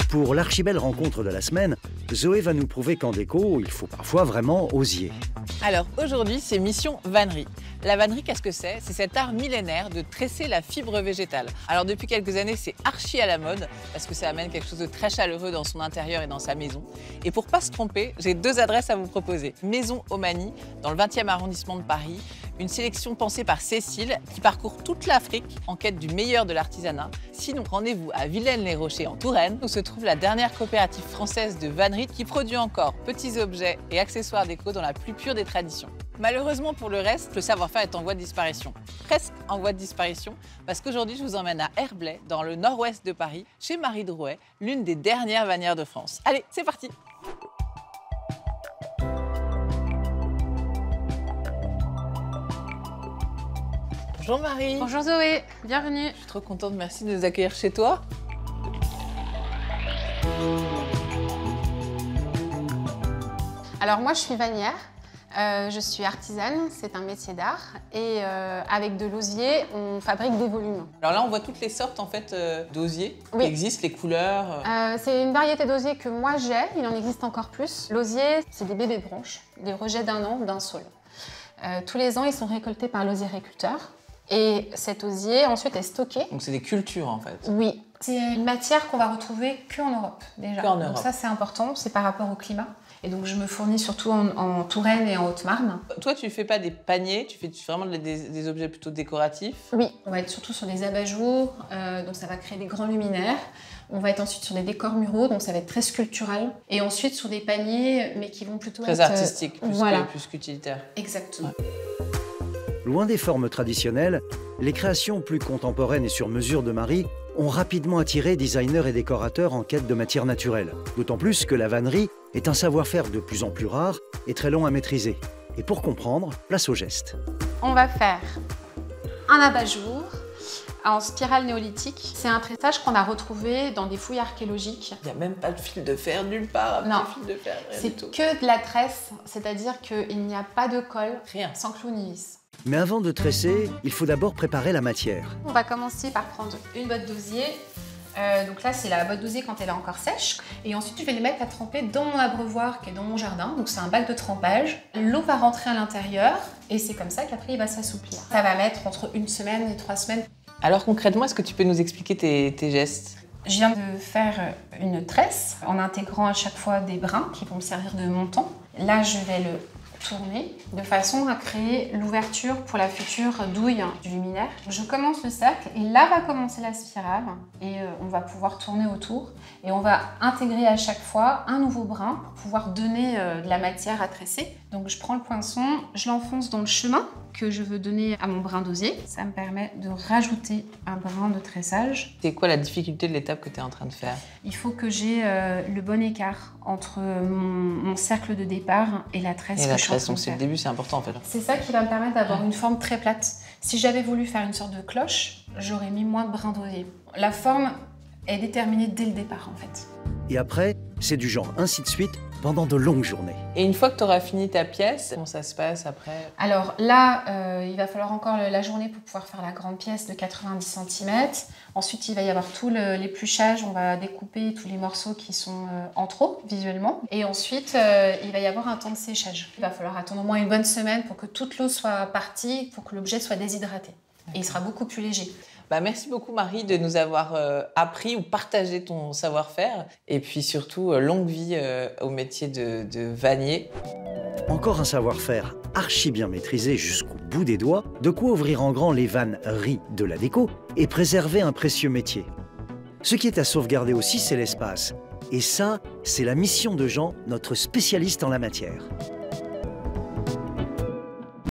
Pour l'archibelle rencontre de la semaine, Zoé va nous prouver qu'en déco, il faut parfois vraiment oser. Alors aujourd'hui, c'est mission vannerie. La vannerie, qu'est-ce que c'est? C'est cet art millénaire de tresser la fibre végétale. Alors depuis quelques années, c'est archi à la mode parce que ça amène quelque chose de très chaleureux dans son intérieur et dans sa maison. Et pour pas se tromper, j'ai deux adresses à vous proposer. Maison Omani, dans le 20e arrondissement de Paris, une sélection pensée par Cécile qui parcourt toute l'Afrique en quête du meilleur de l'artisanat. Sinon, rendez-vous à Villaines-les-Rochers en Touraine où se trouve la dernière coopérative française de vannerie qui produit encore petits objets et accessoires déco dans la plus pure des traditions. Malheureusement pour le reste, le savoir-faire est en voie de disparition. Presque en voie de disparition, parce qu'aujourd'hui je vous emmène à Herblay, dans le nord-ouest de Paris, chez Marie Drouet, l'une des dernières vannières de France. Allez, c'est parti! Bonjour Marie. Bonjour Zoé, bienvenue. Je suis trop contente, merci de nous accueillir chez toi. Alors moi je suis vannière, je suis artisane, c'est un métier d'art et avec de l'osier on fabrique des volumes. Alors là on voit toutes les sortes en fait d'osier qui existent, les couleurs. C'est une variété d'osier que moi j'ai, il en existe encore plus. L'osier c'est des bébés branches, des rejets d'un an d'un saule. Tous les ans ils sont récoltés par l'osiericulteur. Et cet osier, ensuite, est stocké. Donc, c'est des cultures, en fait. Oui. C'est une matière qu'on va retrouver qu'en Europe, déjà. Qu'en Europe. Donc ça, c'est important, c'est par rapport au climat. Et donc, je me fournis surtout en Touraine et en Haute-Marne. Toi, tu ne fais pas des paniers, tu fais vraiment des objets plutôt décoratifs? Oui, on va être surtout sur des abat-jours, donc ça va créer des grands luminaires. On va être ensuite sur des décors muraux, donc ça va être très sculptural. Et ensuite sur des paniers, mais qui vont plutôt très être... artistiques, voilà. plus qu'utilitaires. Exactement. Ouais. Loin des formes traditionnelles, les créations plus contemporaines et sur mesure de Marie ont rapidement attiré designers et décorateurs en quête de matières naturelles. D'autant plus que la vannerie est un savoir-faire de plus en plus rare et très long à maîtriser. Et pour comprendre, place au geste. On va faire un abat-jour en spirale néolithique. C'est un tressage qu'on a retrouvé dans des fouilles archéologiques. Il n'y a même pas de fil de fer nulle part. Non, fil de fer, c'est que de la tresse, c'est-à-dire qu'il n'y a pas de colle, rien, sans clou ni vis. Mais avant de tresser, il faut d'abord préparer la matière. On va commencer par prendre une botte d'osier. Donc là, c'est la botte d'osier quand elle est encore sèche. Et ensuite, je vais les mettre à tremper dans mon abreuvoir qui est dans mon jardin. Donc c'est un bac de trempage. L'eau va rentrer à l'intérieur et c'est comme ça qu'après, il va s'assouplir. Ça va mettre entre 1 semaine et 3 semaines. Alors concrètement, est-ce que tu peux nous expliquer tes gestes? Je viens de faire une tresse en intégrant à chaque fois des brins qui vont me servir de montant. Là, je vais le tourner de façon à créer l'ouverture pour la future douille du luminaire. Je commence le cercle et là va commencer la spirale et on va pouvoir tourner autour et on va intégrer à chaque fois un nouveau brin pour pouvoir donner de la matière à tresser. Donc je prends le poinçon, je l'enfonce dans le chemin que je veux donner à mon brin d'osier. Ça me permet de rajouter un brin de tressage. C'est quoi la difficulté de l'étape que tu es en train de faire? Il faut que j'ai le bon écart entre mon cercle de départ et la tresse que je suis en train de donc c'est faire. le début, c'est important en fait. C'est ça qui va me permettre d'avoir une forme très plate. Si j'avais voulu faire une sorte de cloche, j'aurais mis moins de brins d'osier. La forme est déterminée dès le départ en fait. Et après, c'est du genre ainsi de suite pendant de longues journées. Et une fois que tu auras fini ta pièce, comment ça se passe après? Alors là, il va falloir encore la journée pour pouvoir faire la grande pièce de 90 cm. Ensuite, il va y avoir tout l'épluchage. On va découper tous les morceaux qui sont en trop, visuellement. Et ensuite, il va y avoir un temps de séchage. Il va falloir attendre au moins une bonne semaine pour que toute l'eau soit partie, pour que l'objet soit déshydraté. Et il sera beaucoup plus léger. Bah, merci beaucoup Marie de nous avoir appris ou partagé ton savoir-faire. Et puis surtout, longue vie au métier de vannier. Encore un savoir-faire archi bien maîtrisé jusqu'au bout des doigts, de quoi ouvrir en grand les vanneries de la déco et préserver un précieux métier. Ce qui est à sauvegarder aussi, c'est l'espace. Et ça, c'est la mission de Jean, notre spécialiste en la matière.